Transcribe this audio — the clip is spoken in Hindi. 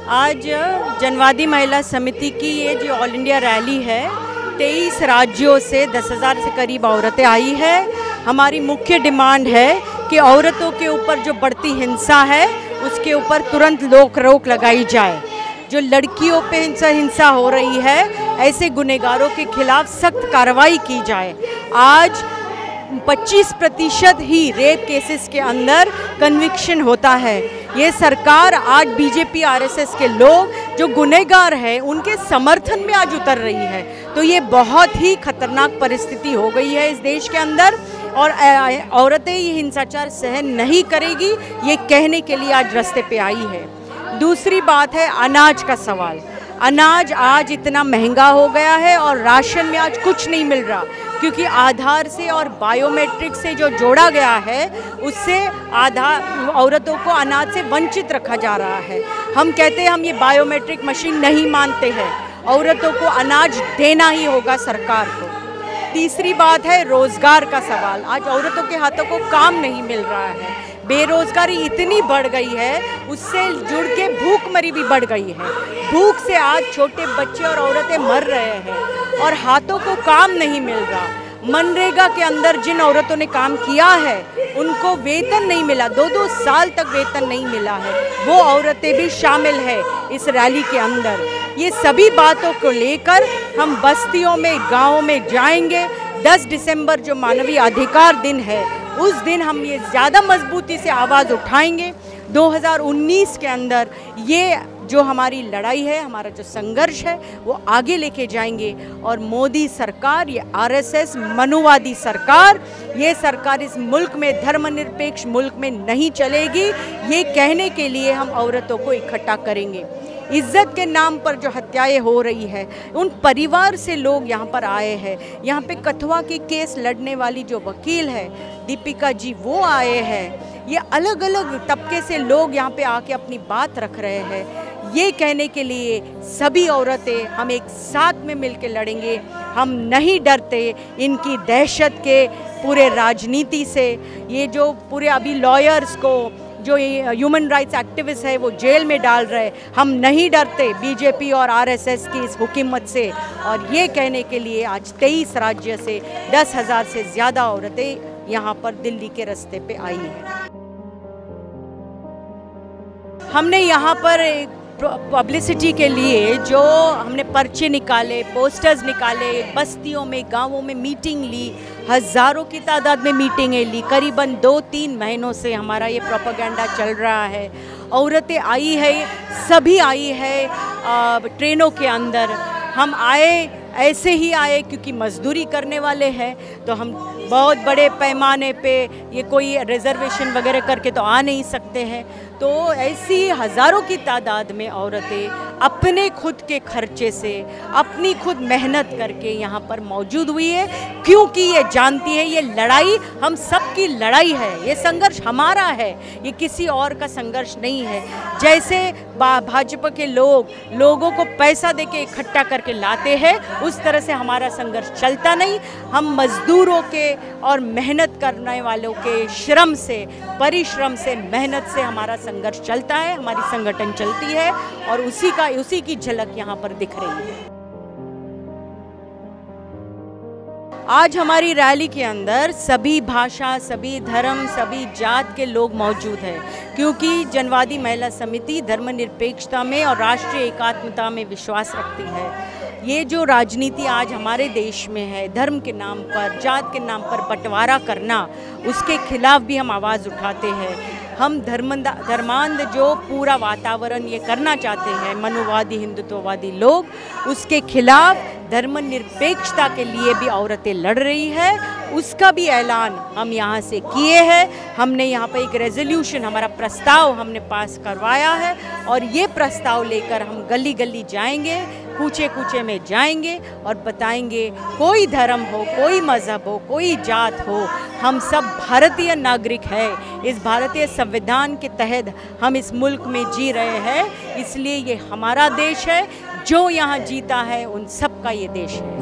आज जनवादी महिला समिति की ये जो ऑल इंडिया रैली है, 23 राज्यों से 10,000 से करीब औरतें आई है। हमारी मुख्य डिमांड है कि औरतों के ऊपर जो बढ़ती हिंसा है उसके ऊपर तुरंत रोक लगाई जाए। जो लड़कियों पे हिंसा हो रही है, ऐसे गुनहगारों के खिलाफ सख्त कार्रवाई की जाए। आज 25% ही रेप केसेस के अंदर कन्विक्शन होता है। ये सरकार आज बीजेपी आरएसएस के लोग जो गुनहगार हैं उनके समर्थन में आज उतर रही है। तो ये बहुत ही खतरनाक परिस्थिति हो गई है इस देश के अंदर, और औरतें ये हिंसाचार सहन नहीं करेगी, ये कहने के लिए आज रास्ते पे आई है। दूसरी बात है अनाज का सवाल। अनाज आज इतना महंगा हो गया है और राशन में आज कुछ नहीं मिल रहा, क्योंकि आधार से और बायोमेट्रिक से जो जोड़ा गया है उससे औरतों को अनाज से वंचित रखा जा रहा है। हम कहते हैं हम ये बायोमेट्रिक मशीन नहीं मानते हैं, औरतों को अनाज देना ही होगा सरकार को। तीसरी बात है रोज़गार का सवाल। आज औरतों के हाथों को काम नहीं मिल रहा है, बेरोज़गारी इतनी बढ़ गई है, उससे जुड़ के भूखमरी भी बढ़ गई है। भूख से आज छोटे बच्चे और औरतें मर रहे हैं और हाथों को काम नहीं मिल रहा। मनरेगा के अंदर जिन औरतों ने काम किया है उनको वेतन नहीं मिला, 2-2 साल तक वेतन नहीं मिला है, वो औरतें भी शामिल है इस रैली के अंदर। ये सभी बातों को लेकर हम बस्तियों में, गाँव में जाएंगे। 10 दिसंबर जो मानवीय अधिकार दिन है, उस दिन हम ये ज़्यादा मजबूती से आवाज़ उठाएंगे। 2019 के अंदर ये जो हमारी लड़ाई है, हमारा जो संघर्ष है, वो आगे लेके जाएंगे। और मोदी सरकार, ये आरएसएस मनुवादी सरकार, ये सरकार इस मुल्क में, धर्मनिरपेक्ष मुल्क में नहीं चलेगी। ये कहने के लिए हम औरतों को इकट्ठा करेंगे। इज्जत के नाम पर जो हत्याएं हो रही है, उन परिवार से लोग यहाँ पर आए हैं। यहाँ पे कथुआ की केस लड़ने वाली जो वकील है दीपिका जी, वो आए हैं। ये अलग अलग तबके से लोग यहाँ पे आके अपनी बात रख रहे हैं। ये कहने के लिए सभी औरतें हम एक साथ में मिलकर लड़ेंगे। हम नहीं डरते इनकी दहशत के पूरे राजनीति से। ये जो पूरे अभी लॉयर्स को, जो ये ह्यूमन राइट्स एक्टिविस्ट है, वो जेल में डाल रहे, हम नहीं डरते बीजेपी और आरएसएस की इस हुकूमत से। और ये कहने के लिए आज 23 राज्य से 10,000 से ज़्यादा औरतें यहाँ पर दिल्ली के रास्ते पे आई हैं। हमने यहाँ पर पब्लिसिटी के लिए जो हमने पर्चे निकाले, पोस्टर्स निकाले, बस्तियों में, गांवों में मीटिंग ली, हज़ारों की तादाद में मीटिंगें ली। करीबन 2-3 महीनों से हमारा ये प्रोपेगेंडा चल रहा है। औरतें आई है, सभी आई है ट्रेनों के अंदर। हम आए, ऐसे ही आए क्योंकि मजदूरी करने वाले हैं, तो हम बहुत बड़े पैमाने पे ये कोई रिजर्वेशन वगैरह करके तो आ नहीं सकते हैं। तो ऐसी हज़ारों की तादाद में औरतें अपने खुद के खर्चे से, अपनी खुद मेहनत करके यहाँ पर मौजूद हुई है, क्योंकि ये जानती है ये लड़ाई हम सब की लड़ाई है, ये संघर्ष हमारा है, ये किसी और का संघर्ष नहीं है। जैसे भाजपा के लोगों को पैसा देके इकट्ठा करके लाते हैं, उस तरह से हमारा संघर्ष चलता नहीं। हम मजदूरों के और मेहनत करने वालों के श्रम से, परिश्रम से, मेहनत से हमारा संघर्ष चलता है, हमारी संगठन चलती है, और उसी की झलक यहाँ पर दिख रही है। आज हमारी रैली के अंदर सभी भाषा, सभी धर्म, सभी जात के लोग मौजूद हैं, क्योंकि जनवादी महिला समिति धर्मनिरपेक्षता में और राष्ट्रीय एकात्मता में विश्वास रखती है। ये जो राजनीति आज हमारे देश में है, धर्म के नाम पर, जात के नाम पर बंटवारा करना, उसके खिलाफ भी हम आवाज़ उठाते हैं। हम धर्मांध जो पूरा वातावरण ये करना चाहते हैं मनुवादी, हिंदुत्ववादी लोग, उसके खिलाफ धर्मनिरपेक्षता के लिए भी औरतें लड़ रही है। उसका भी ऐलान हम यहाँ से किए हैं। हमने यहाँ पर एक रेजोल्यूशन, हमारा प्रस्ताव हमने पास करवाया है, और ये प्रस्ताव लेकर हम गली गली जाएंगे, कूचे कूचे में जाएंगे और बताएंगे, कोई धर्म हो, कोई मज़हब हो, कोई जात हो, हम सब भारतीय नागरिक हैं। इस भारतीय संविधान के तहत हम इस मुल्क में जी रहे हैं, इसलिए ये हमारा देश है। जो यहाँ जीता है उन सब का ये देश है।